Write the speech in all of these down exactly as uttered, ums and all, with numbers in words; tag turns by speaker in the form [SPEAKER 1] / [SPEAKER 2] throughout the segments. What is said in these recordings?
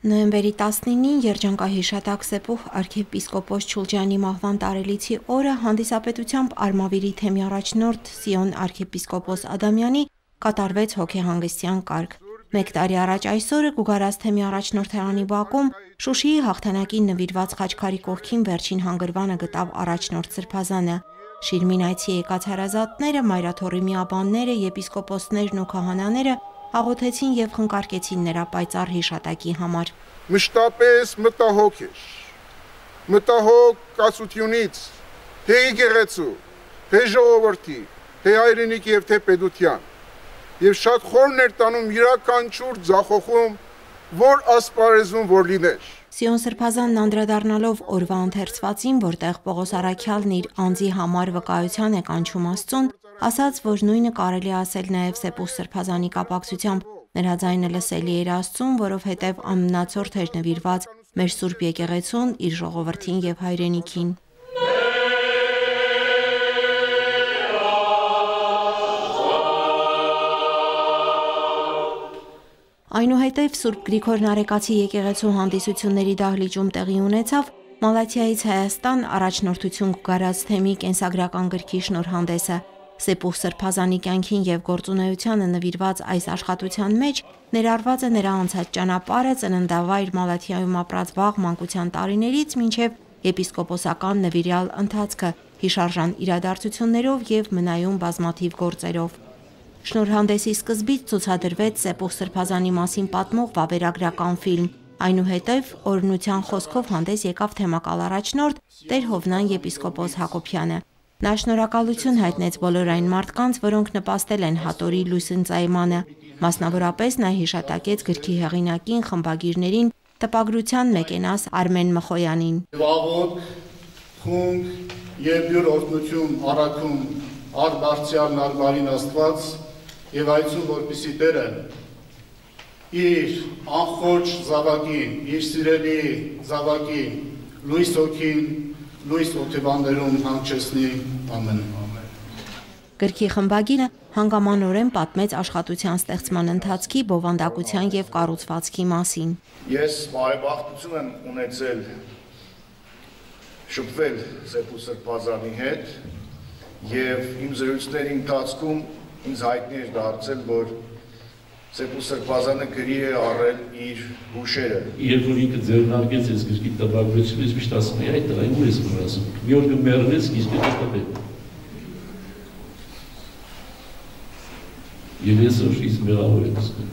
[SPEAKER 1] Նոյեմբերի տասնինին երջանկահիշատակ Սեփուխ arքեպիսկոպոս Չուլջյանի մահվան տարելիցի օրը հանդիսապետությամբ Արմավիրի թեմի առաջնորդ Սիոն arքեպիսկոպոս Ադամյանի կատարվեց հոգեհանգստյան կարգ։ Մեկ տարի առաջ այսօրը Գուգարաց թեմի առաջնորդարանի բակում Շուշիի հաղթանակին նվիրված խաչքարի կողքին վերջին հանգրվանը գտավ առաջնորդ սրբազանը։ Շիրմին այցի եկած հարազատները, մայրաթոռի միաբանները, եպիսկոպոսներն ու քահանաները աղոթեցին եւ խնկարկեցին նրա պայծառ հիշատակի համար։
[SPEAKER 2] Մշտապես մտահոգ էր, մտահոգ կացությունից, թե եկեղեցու, թե ժողովրդի, թե հայրենիքի եւ թե պետության, եւ շատ խորն էր տանում յուրաքանչյուր ձախողում, որ ասպարեզում որ լիներ։
[SPEAKER 1] Սիոն սրբազանն անդրադառնալով օրվա ընթերցվածին, որտեղ Պողոս Առաքյալն իր անձի համար վկայության է կանչում Աստծուն, ասաց, որ նույնը կարելի ասել նաև Սեփուխ սրբազանի կապակցությամբ, նրա ձայնը լսելի էր Աստծուն, որովհետև ամնացորդ էր նվիրված մեր Սուրբ եկեղեցուն, իր ժողովրդին եւ հայրենիքին։ Այնուհետև Սուրբ Գրիգոր Նարեկացի եկեղեցու հանդիսությունների դահլիճում տեղի ունեցավ Մալաթիայից Հայաստան առաջնորդություն Գուգարաց թեմի կենսագրական գրքի շնորհանդեսը։ Սեփուխ սրբազանի կյանքին եւ գործունեությանը նվիրված այս աշխատության մեջ ներառված է նրա անցած ճանապարհը ծննդավայր Մալաթիայում ապրած վաղ մանկության տարիներից մինչեւ եպիսկոպոսական նվիրյալ ընթացքը հիշարժան իրադարձություններով եւ մնայուն բազմաթիվ գործերով։ Շնորհանդեսի սկզբից ցուցադրվեց Սեփուխ սրբազանի մասին պատմող վավերագրական ֆիլմ, այնուհետև օրհնության խոսքով հանդես եկավ թեմակալ առաջնորդ Տեր Հովնան եպիսկոպոս Հակոբյանը։ Նա շնորհակալություն հայտնեց բոլոր այն մարդկանց, որոնք նպաստել են հատորի լույսընծայմանը, մասնավորապես նա հիշատակեց գրքի հեղինակին, խմբագիրներին, տպագրության մեկենաս Արմեն Մխոյանին։
[SPEAKER 3] Աղոտ, խունգ եւ յուր օրհնություն առաքում արդարցյալ նարմարին Աստված եւ այցու որպիսի Տերը իր անխոչ զավակին, իր սիրելի զավակին, լույս հոգին, լույս օթևաններում հանգչեցնի, ամեն։
[SPEAKER 1] Գրքի խմբագիրը հանգամանորեն պատմեց աշխատության ստեղծման ընթացքի, բովանդակության եւ կառուցվածքի մասին։
[SPEAKER 4] Ես բարեբախտություն եմ ունեցել շփվել Սեփուխ սրբազանի հետ եւ իմ զրույցների ընթացքում ինձ հայտնի էր դարձել, որ Սեփուխ սրբազանը գրի է առել իր հուշերը։
[SPEAKER 5] Երբ որ ինքը ձեռնարկեց այս գրքի տպագրությունը, ես միշտ ասում եմ, այդ տղային ուր ես մնացում։ Մի օր կմեռնես, իսկ ես տպել։ Եվ ես որ ինձ մեղավոր եմ զգում։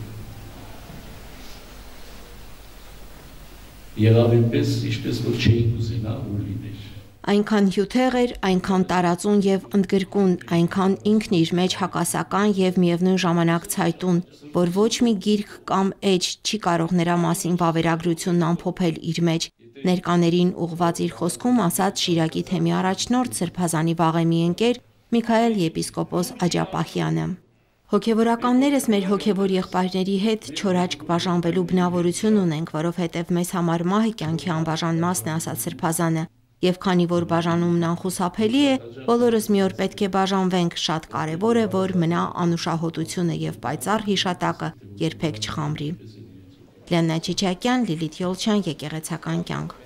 [SPEAKER 5] Եղավ այնպես, ինչպես որ չէին ուզենա ուր լիներ։
[SPEAKER 1] Այնքան հյութեղ էր, այնքան տարածուն եւ ընդգրկուն, այնքան ինքն իր մեջ հակասական եւ միևնույն ժամանակ ցայտուն, որ ոչ մի գիրք կամ էջ չի կարող նրա մասին վավերագրությունն ամփոփել իր մեջ։ Ներկաներին ուղված իր խոսքում ասաց Շիրակի թեմի առաջնորդ սրբազանի վաղեմի ընկեր Միքայել եպիսկոպոս Աջապահյանը։ Հոգևորականներս մեր հոգևոր եղբայրների հետ չորաճկ բաժանվելու բնավորություն ունենք, որովհետև մեզ համար մահը կյանքի անբաժան մասն է, ասաց սրբազանը։ Եվ քանի որ բաժանումն անխուսափելի է, բոլորս մի օր պետք է բաժանվենք, շատ կարևոր է, որ մնա անուշահոտությունը եւ պայծառ հիշատակը երբեք չխամրի։ Լիաննա Չիչակյան, Լիլիթ Յոլչյան, Եկեղեցական կյանք։